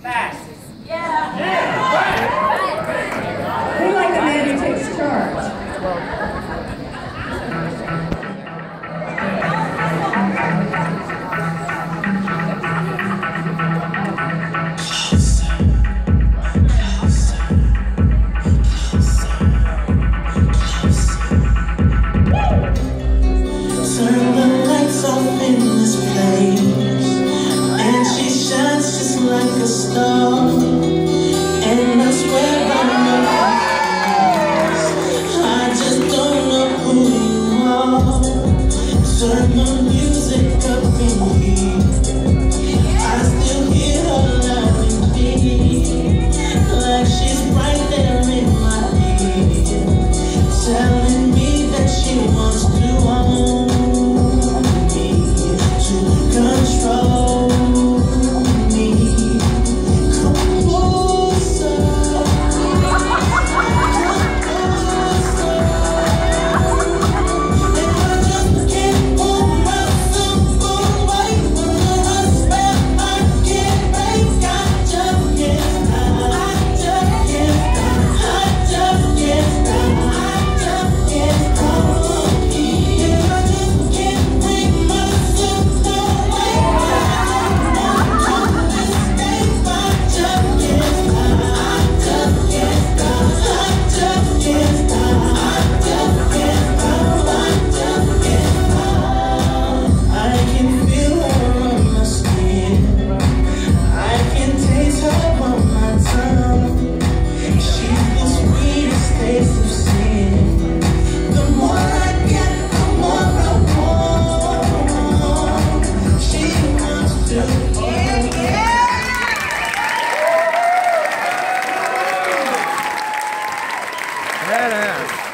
Fast. Yeah. We like the man who takes charge. Turn the lights off in this place, and she shines just like a star. And I swear I'm not face, I just don't know who you are. Turn the music up in here, I still hear her loud and clear, like she's right there in my ear, telling me that she wants to own me, to control me. Come closer, and I just can't pull myself away from the spell I can't break. I just can't stop. I just can't stop. I just can't stop. I just can't stop. And I just can't bring myself away from this escape. I just can't stop. I just can't stop. I just can't stop. I just can't stop. I just can't stop. I can feel her on my skin. I can taste her on my tongue. She's the sweetest taste of sin. The more I get, the more I want. She wants to Badass.